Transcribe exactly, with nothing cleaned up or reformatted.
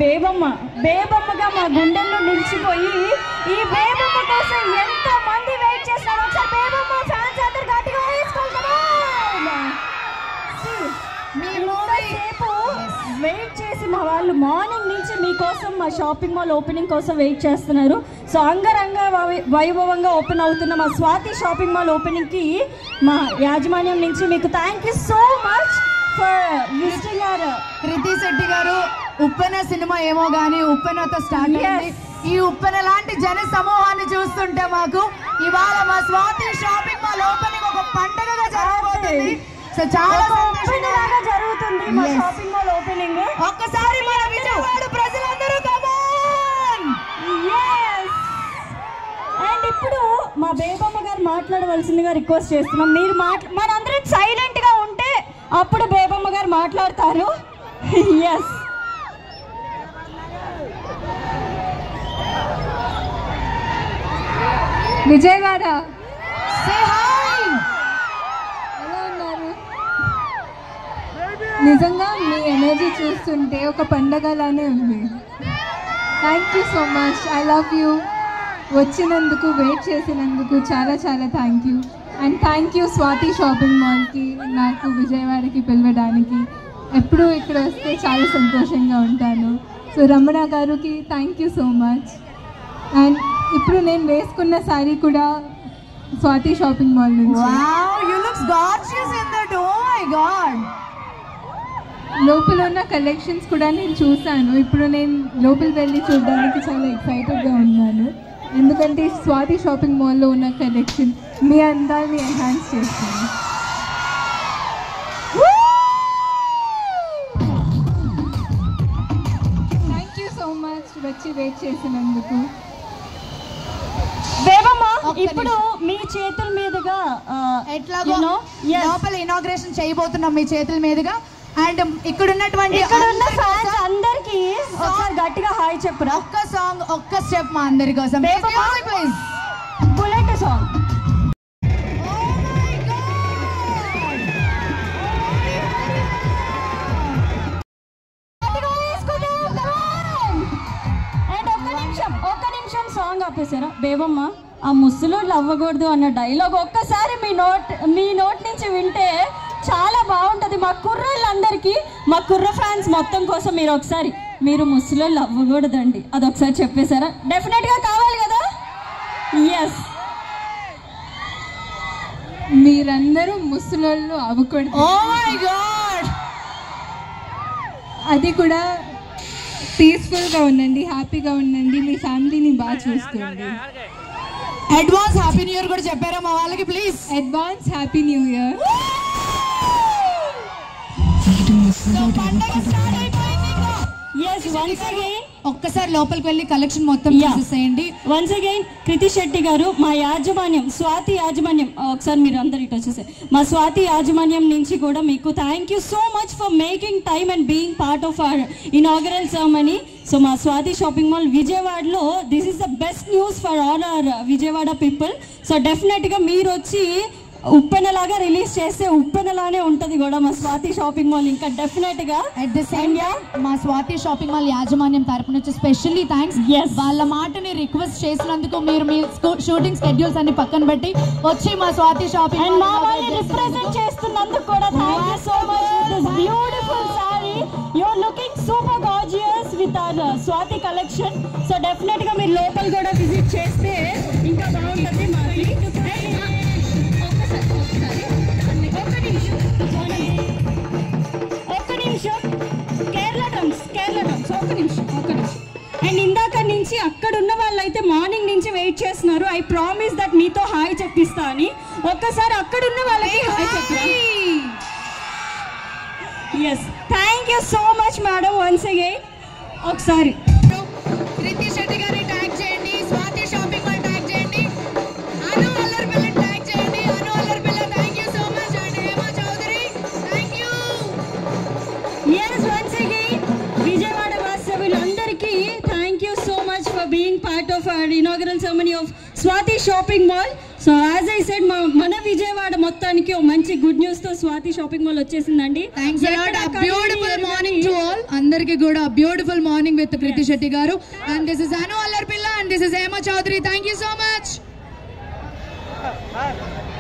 బేబమ్మ బేబమ్మగా మా గుండెల్లో నిలిచిపోయి ఈ బేబమ్మ కోసం ఎంత మంది వెయిట్ చేస్తున్నారు. ఒకసారి బేబమ్మ ఫ్యాన్స్ అందరు గట్టిగా వేసుకుంటారు. సేపు వెయిట్ చేసి మా వాళ్ళు మార్నింగ్ నుంచి మీకోసం మా షాపింగ్ మాల్ ఓపెనింగ్ కోసం వెయిట్ చేస్తున్నారు. సో అంగరంగ వైభవంగా ఓపెన్ అవుతున్న మా స్వాతి షాపింగ్ మాల్ ఓపెనింగ్కి మా యాజమాన్యం నుంచి మీకు thank you so much for visiting our. Krithi Shetty గారు, ఉప్పెన సినిమా ఏమో కానీ ఉప్పెనతో స్టార్ట్ అయింది. ఈ ఉప్పెన లాంటి జన సమూహాన్ని చూస్తుంటే మాకు ఇవాళ మా స్వాతి షాపింగ్ మాల్ ఓపెనింగ్ ఒక పండుగగా జరగబోతుంది. సో చాలా సంతోషంగా జరుగుతుంది మా షాపింగ్ మాల్ ఓపెనింగ్. ఒక్కసారి మన విజయవాడ ప్రజలందరూ కమ్ ఆన్. yes అండ్ ఇప్పుడు మా బేబమ్మ గారు మాట్లాడవలసిందిగా రిక్వెస్ట్ చేస్తున్నాం. మీరు మాట్లా మనందరం సైలెంట్ గా ఉంటే అప్పుడు బేబమ్మ గారు మాట్లాడతారు. ఎస్ విజయవాడ ఎలా ఉన్నారు? నిజంగా మీ ఎనర్జీ చూస్తుంటే ఒక పండగలానే ఉంది. Thank you so much. I love you. వచ్చినందుకు, వెయిట్ చేసినందుకు చాలా చాలా thank you. And thank you Swathi shopping మాల్కి నాకు విజయవాడకి పిలవడానికి. ఎప్పుడూ ఇక్కడ వస్తే చాలా సంతోషంగా ఉంటాను. సో రమణ గారికి thank you so much. And ఇప్పుడు నేను వేసుకున్న శారీ కూడా స్వాతి షాపింగ్ మాల్ నుంచి. Wow, you looks gorgeous in that. Oh my god. లోపల ఉన్న కలెక్షన్స్ కూడా నేను చూసాను. ఇప్పుడు నేను లోపల వెళ్ళి చూడడానికి చాలా ఎక్సైటెడ్గా ఉన్నాను. ఎందుకంటే స్వాతి షాపింగ్ మాల్లో ఉన్న కలెక్షన్ మీ అందాన్ని ఎన్హాన్స్ చేస్తుంది. థ్యాంక్ యూ సో మచ్ వచ్చి వెయిట్ చేసినందుకు. బేబమ్మ, ఇప్పుడు మీ చేతుల మీదుగా ఎట్లాగో లోపల ఇనాగ్రేషన్ చేయబోతున్నాం మీ చేతుల మీదుగా. అండ్ ఇక్కడ ఉన్నటువంటి ఫ్యాన్స్ అందరికి ఒకసారి గట్టిగా హాయ్ చెప్పురా. ఒక్క సాంగ్, ఒక్క స్టెప్ మా అందరి కోసం ప్లీజ్. Bullet song. అండ్ ఒక్క నిమిషం ఒక్క నిమిషం సాంగ్ ఆపేసారా బేబమ్మ? ఆ ముసలోళ్ళు అవ్వకూడదు అన్న డైలాగ్ ఒక్కసారి మీ నోట్ మీ నోట్ నుంచి వింటే చాలా బాగుంటుంది. మా కుర్రోళ్ళందరికీ, మా కుర్ర ఫ్యాన్స్ మొత్తం కోసం మీరు ఒకసారి మీరు ముసలోళ్ళు అవ్వకూడదండి అది ఒకసారి చెప్పేశారా? డెఫినెట్గా కావాలి కదా? ఎస్, మీరందరూ ముసలోళ్ళు అవ్వకూడదు. Oh my god. అది కూడా పీస్ఫుల్గా ఉండండి, హ్యాపీగా ఉండండి, మీ ఫ్యామిలీని బాగా చూసుకోండి. అడ్వాన్స్ హ్యాపీ న్యూ ఇయర్ కూడా చెప్పారా మా వాళ్ళకి please? Advance happy new year. ఒక్కసారి లోపలికి వెళ్ళి కలెక్షన్ మొత్తం చూసేయండి. వన్స్ అగైన్ కృతి శెట్టి గారు, మా యాజమాన్యం స్వాతి యాజమాన్యం, ఒకసారి మీరు అందరు ఇటు వచ్చేసారు. మా స్వాతి యాజమాన్యం నుంచి కూడా మీకు thank you so much for making time and being part of our inaugural ceremony. So మా స్వాతి షాపింగ్ మాల్ విజయవాడలో this is the best news for all our Vijayawada people. So డెఫినెట్గా మీరు వచ్చి ఉప్పెనలాగా రిలీజ్ చేస్తే ఉప్పెనలానే ఉంటుంది కూడా మా స్వాతి షాపింగ్ మాల్. ఇంకా డెఫినెట్ గా అట్ ద సేమ్ టైం మా స్వాతి షాపింగ్ మాల్ యాజమాన్యం తరపు నుంచి స్పెషల్లీ థ్యాంక్స్. వాళ్ళ మాటని రిక్వెస్ట్ చేసినందుకు మీరు మీ షూటింగ్ స్కెడ్యూల్స్ అన్ని పక్కన పెట్టి వచ్చి మా స్వాతి షాపింగ్ అండ్ మా వాళ్ళని రిప్రజెంట్ చేస్తున్నందుకు కూడా thank you so much for this beautiful sari. You are looking super gorgeous with our Swathi collection. So definite గా మీరు లోపల కూడా విజిట్ చేస్తే ఇంకా బాగుంటుంది మాది. ఒక్క నిమిషం కేరళ డ్రమ్స్ కేరళ డ్రమ్స్ ఒక్క నిమిషం ఒక్క నిమిషం అండ్ ఇందాక నుంచి అక్కడ ఉన్న వాళ్ళైతే మార్నింగ్ నుంచి వెయిట్ చేస్తున్నారు. ఐ ప్రామిస్ దట్ మీతో హాయ్ చెప్పిస్తా అని. ఒక్కసారి అక్కడ ఉన్న వాళ్ళకి హాయ్ చెప్పండి. Yes, thank you so much madam once again. ఒకసారి కృతి శెట్టి గారి ట్యాగ్ చేయండి, స్వాతి షాపింగ్ మాల్ ట్యాగ్ చేయండి, అను అల్లర్పిల్ల ట్యాగ్ చేయండి. Anu Allarpilla thank you so much. And Hema Chowdary thank you. yes once again Vijayawada వాస్తవ్యులందరికీ thank you so much for being part of our inaugural ceremony of Swathi shopping mall. So as I said మన విజయవాడ మొత్తానికి ఓ మంచి good news తో Swathi shopping mall వచ్చేసిందండి. Thanks a lot. Beautiful morning to all. అందరికీ కూడా beautiful morning with Kriti Shetty garu. And this is Anu అల్లర్పిల్ల and this is Hema Chowdary. Thank you so much.